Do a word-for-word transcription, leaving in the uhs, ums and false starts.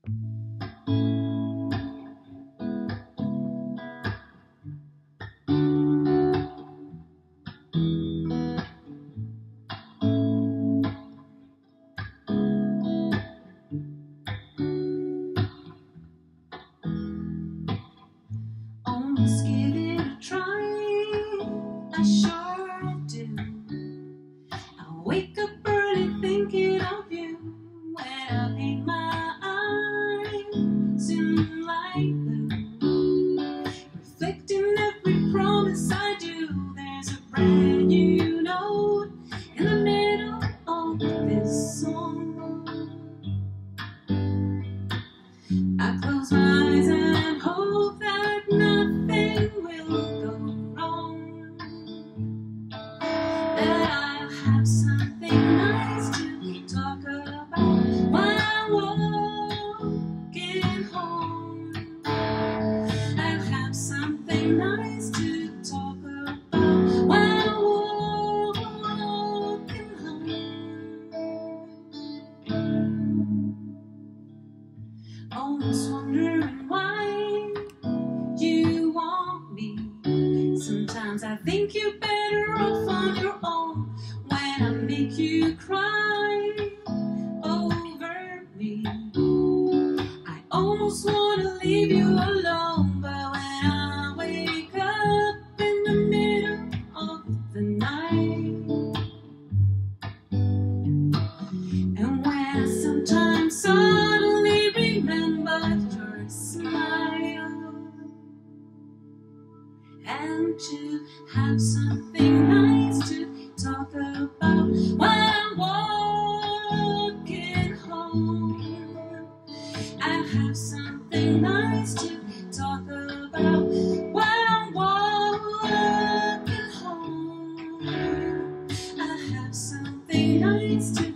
Almost give it a try, I sure do. I wake up early thinking of you when I paint my eyes in light blue, reflecting every promise I do. There's a brand new note in the middle of this song. I close my eyes and hope that nothing will go wrong, that I'll have something nice to talk about while walking home. I'll have something nice to talk about while walking home. Almost wondering why you want me. Sometimes I think you're better off on your own when I make you cry over me. I almost want to leave you alone, but when I wake up in the middle of the night, and when I sometimes suddenly remember your smile, and to have something nice to talk about while I'm walking home. I have something nice to talk about while I'm walking home. I have something nice to